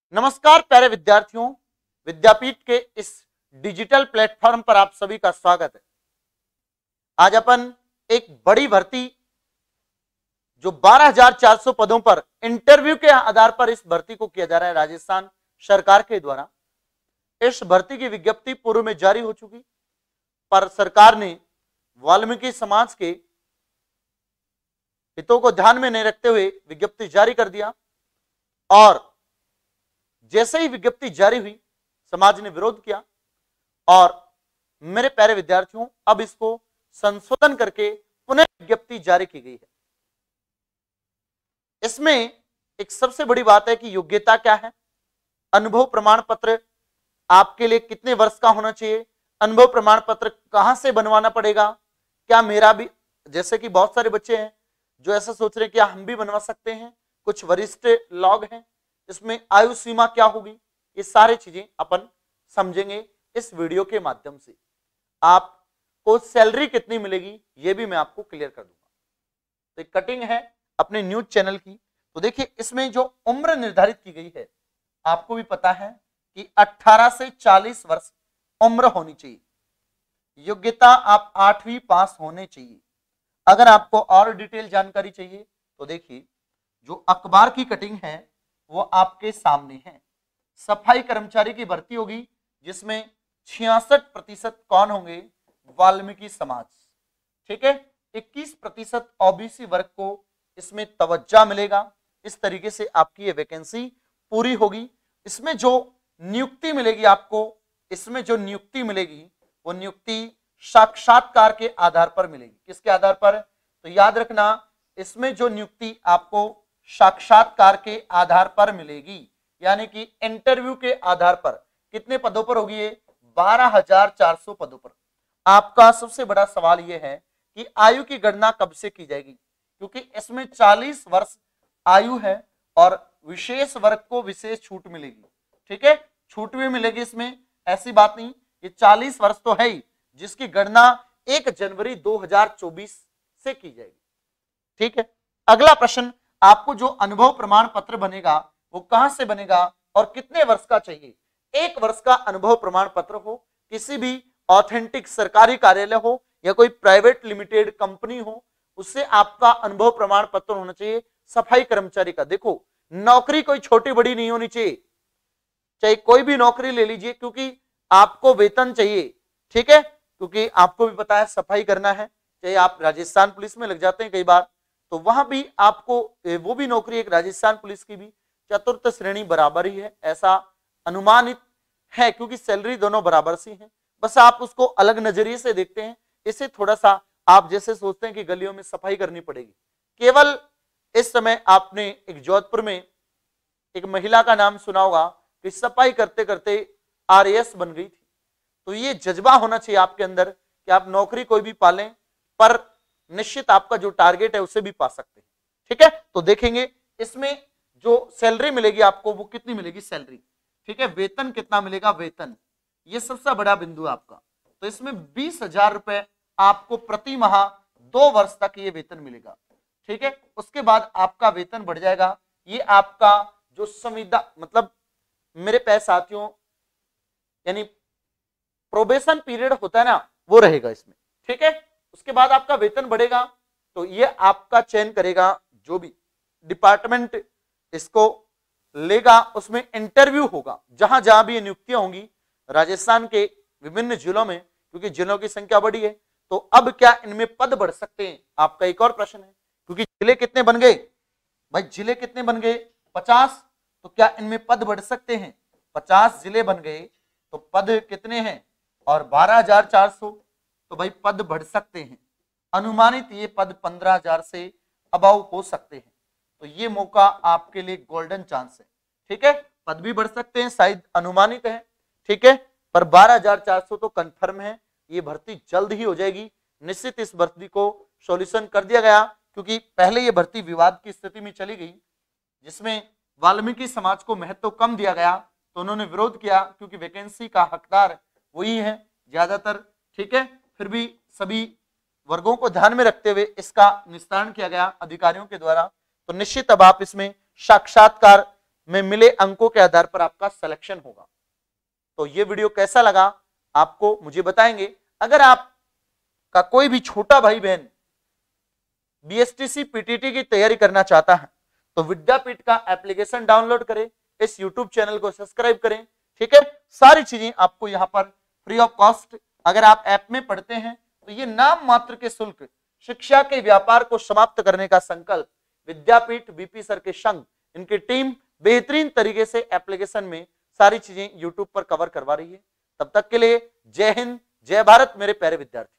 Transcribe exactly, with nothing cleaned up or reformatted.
नमस्कार प्यारे विद्यार्थियों, विद्यापीठ के इस डिजिटल प्लेटफॉर्म पर आप सभी का स्वागत है। आज अपन एक बड़ी भर्ती जो बारह हज़ार चार सौ पदों पर इंटरव्यू के आधार पर इस भर्ती को किया जा रहा है राजस्थान सरकार के द्वारा। इस भर्ती की विज्ञप्ति पूर्व में जारी हो चुकी, पर सरकार ने वाल्मीकि समाज के हितों को ध्यान में नहीं रखते हुए विज्ञप्ति जारी कर दिया और जैसे ही विज्ञप्ति जारी हुई समाज ने विरोध किया और मेरे प्यारे विद्यार्थियों अब इसको संशोधन करके पुनः विज्ञप्ति जारी की गई है। इसमें एक सबसे बड़ी बात है कि योग्यता क्या है, अनुभव प्रमाण पत्र आपके लिए कितने वर्ष का होना चाहिए, अनुभव प्रमाण पत्र कहां से बनवाना पड़ेगा, क्या मेरा भी, जैसे कि बहुत सारे बच्चे हैं जो ऐसा सोच रहे हैं क्या हम भी बनवा सकते हैं, कुछ वरिष्ठ लोग हैं, इसमें आयु सीमा क्या होगी, ये सारी चीजें अपन समझेंगे इस वीडियो के माध्यम से। आपको सैलरी कितनी मिलेगी ये भी मैं आपको क्लियर कर दूंगा। तो एक कटिंग है अपने न्यूज चैनल की। तो देखिए इसमें जो उम्र निर्धारित की गई है, आपको भी पता है कि अठारह से चालीस वर्ष उम्र होनी चाहिए। योग्यता आप आठवीं पास होने चाहिए। अगर आपको और डिटेल जानकारी चाहिए तो देखिए जो अखबार की कटिंग है वो आपके सामने है। सफाई कर्मचारी की भर्ती होगी जिसमें छियासठ प्रतिशत कौन होंगे, वाल्मीकि समाज, ठीक है। इक्कीस प्रतिशत ओबीसी वर्ग को इसमें तवज्जो मिलेगा। इस तरीके से आपकी ये वैकेंसी पूरी होगी। इसमें जो नियुक्ति मिलेगी आपको, इसमें जो नियुक्ति मिलेगी वो नियुक्ति साक्षात्कार के आधार पर मिलेगी। किसके आधार पर? तो याद रखना, इसमें जो नियुक्ति आपको साक्षात्कार के आधार पर मिलेगी, यानी कि इंटरव्यू के आधार पर। कितने पदों पर होगी ये? बारह हज़ार चार सौ पदों पर। आपका सबसे बड़ा सवाल यह है कि आयु की गणना कब से की जाएगी, क्योंकि इसमें चालीस वर्ष आयु है और विशेष वर्ग को विशेष छूट मिलेगी, ठीक है। छूट भी मिलेगी इसमें, ऐसी बात नहीं। ये चालीस वर्ष तो है ही, जिसकी गणना एक जनवरी दो हज़ार चौबीस से की जाएगी, ठीक है। अगला प्रश्न, आपको जो अनुभव प्रमाण पत्र बनेगा वो कहां से बनेगा और कितने वर्ष का चाहिए? एक वर्ष का अनुभव प्रमाण पत्र हो, किसी भी ऑथेंटिक सरकारी कार्यालय हो या कोई प्राइवेट लिमिटेड कंपनी हो, उससे आपका अनुभव प्रमाण पत्र होना चाहिए। सफाई कर्मचारी का देखो, नौकरी कोई छोटी बड़ी नहीं होनी चाहिए, चाहे कोई भी नौकरी ले लीजिए, क्योंकि आपको वेतन चाहिए, ठीक है। क्योंकि आपको भी पता है सफाई करना है, चाहे आप राजस्थान पुलिस में लग जाते हैं कई बार, तो वहां भी आपको वो भी नौकरी एक राजस्थान पुलिस की भी चतुर्थ श्रेणी बराबर ही है, ऐसा अनुमानित है, क्योंकि सैलरी दोनों बराबर सी है। बस आप उसको अलग नजरिए से देखते हैं। इसे थोड़ा सा आप जैसे सोचते हैं कि गलियों में सफाई करनी पड़ेगी, केवल इस समय आपने एक जोधपुर में एक महिला का नाम सुना होगा कि सफाई करते करते आरएएस बन गई थी। तो ये जज्बा होना चाहिए आपके अंदर कि आप नौकरी कोई भी पालें, पर निश्चित आपका जो टारगेट है उसे भी पा सकते हैं, ठीक है। तो देखेंगे इसमें जो सैलरी मिलेगी आपको वो कितनी मिलेगी सैलरी, ठीक है। वेतन कितना मिलेगा, वेतन ये सबसे बड़ा बिंदु है आपका। तो इसमें बीस हजार रुपए आपको प्रति माह दो वर्ष तक ये वेतन मिलेगा, ठीक है। उसके बाद आपका वेतन बढ़ जाएगा। ये आपका जो संविदा मतलब मेरे प्यारे साथियों, यानी प्रोबेशन पीरियड होता है ना, वो रहेगा इसमें, ठीक है। उसके बाद आपका वेतन बढ़ेगा। तो ये आपका चयन करेगा जो भी डिपार्टमेंट इसको लेगा, उसमें इंटरव्यू होगा। जहां जहां भी ये नियुक्तियां होंगी राजस्थान के विभिन्न जिलों में, क्योंकि जिलों की संख्या बढ़ी है, तो अब क्या इनमें पद बढ़ सकते हैं? आपका एक और प्रश्न है, क्योंकि जिले कितने बन गए भाई, जिले कितने बन गए? पचास। तो क्या इनमें पद बढ़ सकते हैं? पचास जिले बन गए तो पद कितने हैं? और बारह हजार चार सौ, तो भाई पद बढ़ सकते हैं। अनुमानित ये पद पंद्रह हजार से अबव हो सकते हैं। तो ये मौका आपके लिए गोल्डन चांस है, ठीक है। पद भी बढ़ सकते हैं, शायद अनुमानित है, ठीक है, पर बारह हजार चार सौ तो कंफर्म है। ये भर्ती जल्द ही हो जाएगी। निश्चित इस भर्ती को सॉल्यूशन कर दिया गया, क्योंकि पहले ये भर्ती विवाद की स्थिति में चली गई, जिसमें वाल्मीकि समाज को महत्व कम दिया गया, तो उन्होंने विरोध किया, क्योंकि वैकेंसी का हकदार वही है ज्यादातर, ठीक है। फिर भी सभी वर्गों को ध्यान में रखते हुए इसका निस्तारण किया गया अधिकारियों के द्वारा। तो निश्चित अब आप इसमें साक्षात्कार में मिले अंकों के आधार पर आपका सिलेक्शन होगा। तो ये वीडियो कैसा लगा आपको मुझे बताएंगे। अगर आप का कोई भी छोटा भाई बहन बीएसटीसी पीटीटी की तैयारी करना चाहता है तो विद्यापीठ का एप्लीकेशन डाउनलोड करें, इस यूट्यूब चैनल को सब्सक्राइब करें, ठीक है। सारी चीजें आपको यहाँ पर फ्री ऑफ कॉस्ट, अगर आप ऐप में पढ़ते हैं तो ये नाम मात्र के शुल्क शिक्षा के व्यापार को समाप्त करने का संकल्प विद्यापीठ बीपी सर के संग इनकी टीम बेहतरीन तरीके से एप्लीकेशन में सारी चीजें यूट्यूब पर कवर करवा रही है। तब तक के लिए जय हिंद, जय भारत मेरे प्यारे विद्यार्थी।